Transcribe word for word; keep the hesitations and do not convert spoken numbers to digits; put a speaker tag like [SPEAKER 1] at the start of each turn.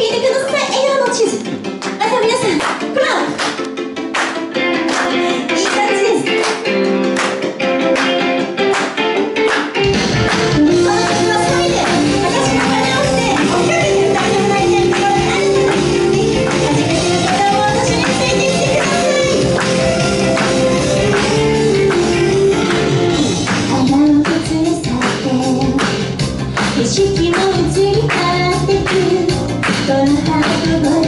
[SPEAKER 1] 聞いてください。笑顔のチーズ。あとは皆さんプランいい感じです。この曲はサビで私の真似をして追いかけて歌ってもらいたいところがあるので、ぜひ初めての方は私についてきてください。花を連れ去って景色も移り変わってくこのハート